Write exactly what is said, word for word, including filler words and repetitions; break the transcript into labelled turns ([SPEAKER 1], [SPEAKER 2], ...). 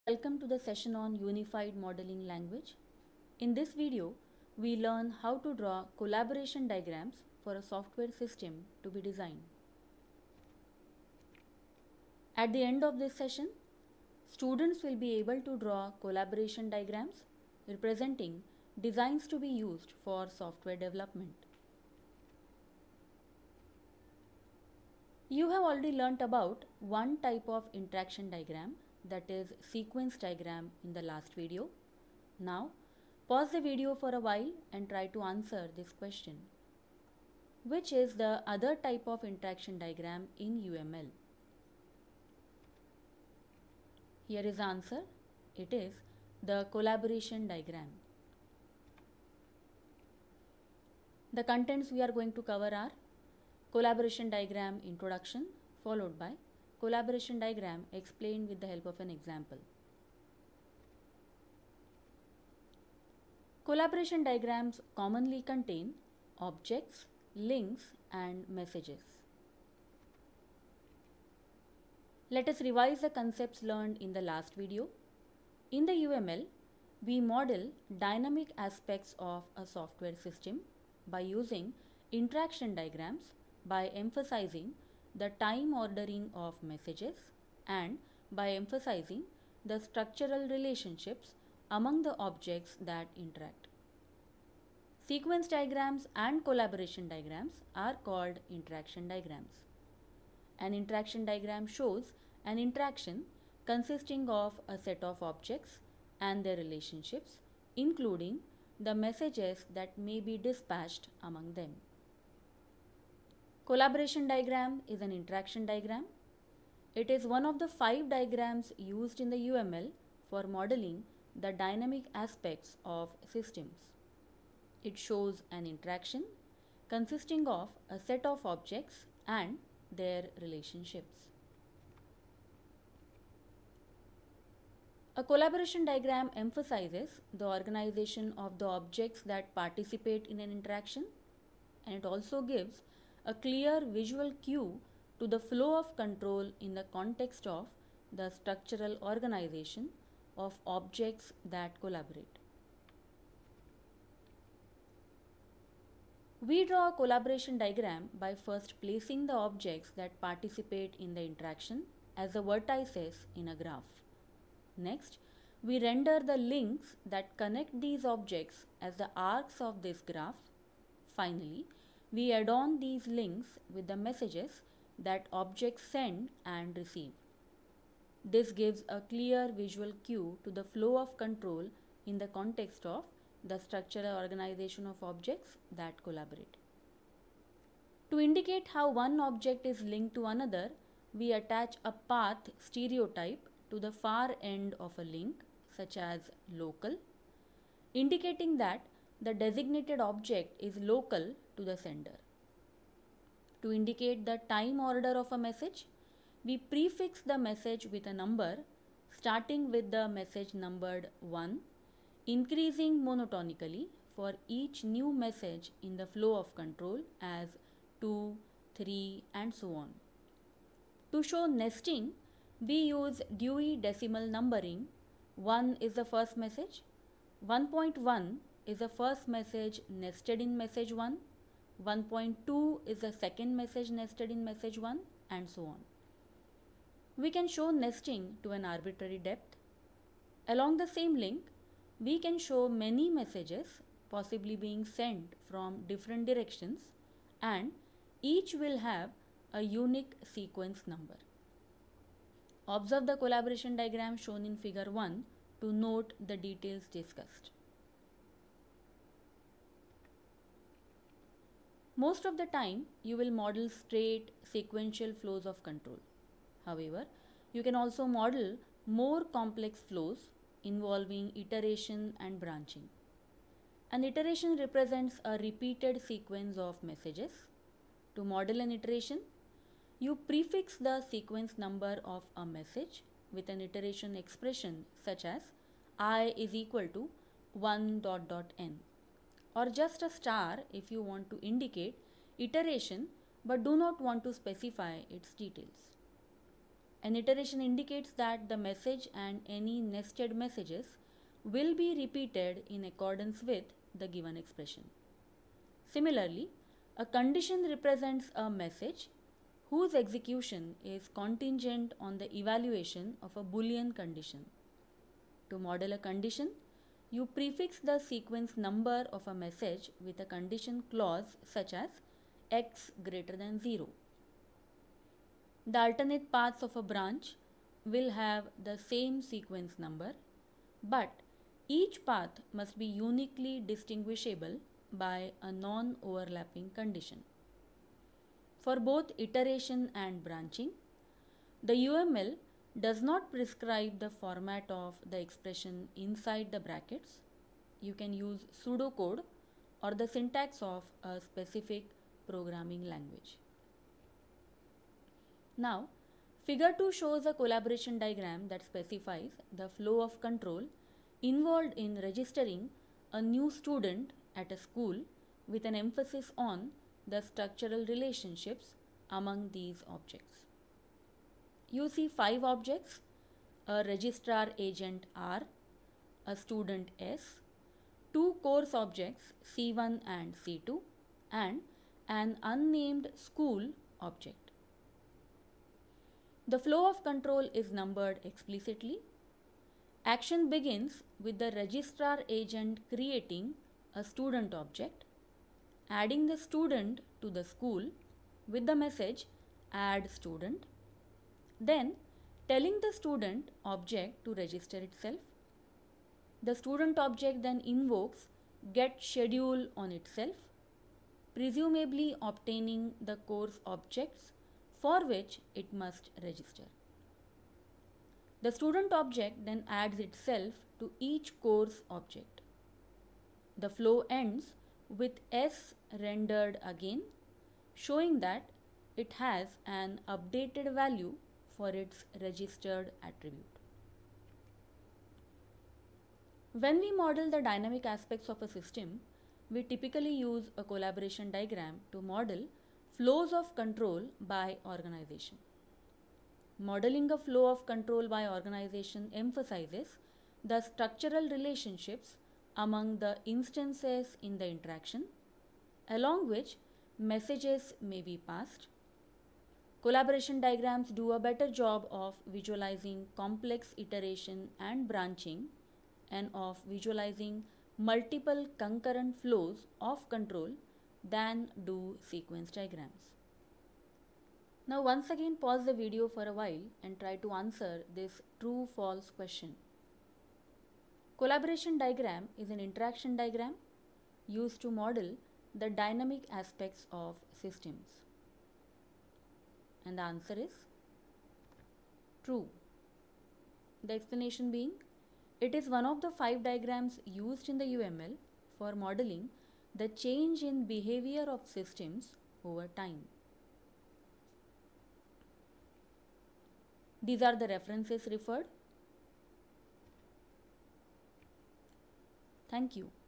[SPEAKER 1] Welcome to the session on Unified Modeling Language. In this video, we learn how to draw collaboration diagrams for a software system to be designed. At the end of this session, students will be able to draw collaboration diagrams representing designs to be used for software development. You have already learnt about one type of interaction diagram, that is sequence diagram, in the last video. Now pause the video for a while and try to answer this question. Which is the other type of interaction diagram in U M L? Here is the answer. It is the collaboration diagram. The contents we are going to cover are collaboration diagram introduction, followed by collaboration diagram explained with the help of an example. Collaboration diagrams commonly contain objects, links, and messages. Let us revise the concepts learned in the last video. In the U M L, we model dynamic aspects of a software system by using interaction diagrams, by emphasizing the time ordering of messages and by emphasizing the structural relationships among the objects that interact. Sequence diagrams and collaboration diagrams are called interaction diagrams. An interaction diagram shows an interaction consisting of a set of objects and their relationships, including the messages that may be dispatched among them. Collaboration diagram is an interaction diagram. It is one of the five diagrams used in the U M L for modeling the dynamic aspects of systems. It shows an interaction consisting of a set of objects and their relationships. A collaboration diagram emphasizes the organization of the objects that participate in an interaction, and it also gives a clear visual cue to the flow of control in the context of the structural organization of objects that collaborate. We draw a collaboration diagram by first placing the objects that participate in the interaction as the vertices in a graph. Next, we render the links that connect these objects as the arcs of this graph. Finally, we add on these links with the messages that objects send and receive. This gives a clear visual cue to the flow of control in the context of the structural organization of objects that collaborate. To indicate how one object is linked to another, we attach a path stereotype to the far end of a link, such as local, indicating that the designated object is local to the sender. To indicate the time order of a message, we prefix the message with a number starting with the message numbered one, increasing monotonically for each new message in the flow of control as two, three, and so on. To show nesting, we use Dewey Decimal Numbering. one is the first message, one point one is the first message nested in message one, one point two is the second message nested in message one, and so on. We can show nesting to an arbitrary depth. Along the same link, we can show many messages possibly being sent from different directions, and each will have a unique sequence number. Observe the collaboration diagram shown in figure one to note the details discussed. Most of the time, you will model straight sequential flows of control. However, you can also model more complex flows involving iteration and branching. An iteration represents a repeated sequence of messages. To model an iteration, you prefix the sequence number of a message with an iteration expression such as I is equal to one dot dot n, or just a star if you want to indicate iteration but do not want to specify its details. An iteration indicates that the message and any nested messages will be repeated in accordance with the given expression. Similarly, a condition represents a message whose execution is contingent on the evaluation of a Boolean condition. To model a condition, you prefix the sequence number of a message with a condition clause such as x greater than zero. The alternate paths of a branch will have the same sequence number, but each path must be uniquely distinguishable by a non-overlapping condition. For both iteration and branching, the U M L does not prescribe the format of the expression inside the brackets. You can use pseudocode or the syntax of a specific programming language. Now, figure two shows a collaboration diagram that specifies the flow of control involved in registering a new student at a school with an emphasis on the structural relationships among these objects. You see five objects: a registrar agent R, a student S, two course objects C one and C two, and an unnamed school object. The flow of control is numbered explicitly. Action begins with the registrar agent creating a student object, adding the student to the school with the message add student, then telling the student object to register itself. The student object then invokes getSchedule on itself, presumably obtaining the course objects for which it must register. The student object then adds itself to each course object. The flow ends with S rendered again, showing that it has an updated value for its registered attribute. When we model the dynamic aspects of a system, we typically use a collaboration diagram to model flows of control by organization. Modeling a flow of control by organization emphasizes the structural relationships among the instances in the interaction, along which messages may be passed. Collaboration diagrams do a better job of visualizing complex iteration and branching, and of visualizing multiple concurrent flows of control than do sequence diagrams. Now once again pause the video for a while and try to answer this true-false question. Collaboration diagram is an interaction diagram used to model the dynamic aspects of systems. And the answer is true. The explanation being, it is one of the five diagrams used in the U M L for modeling the change in behavior of systems over time. These are the references referred. Thank you.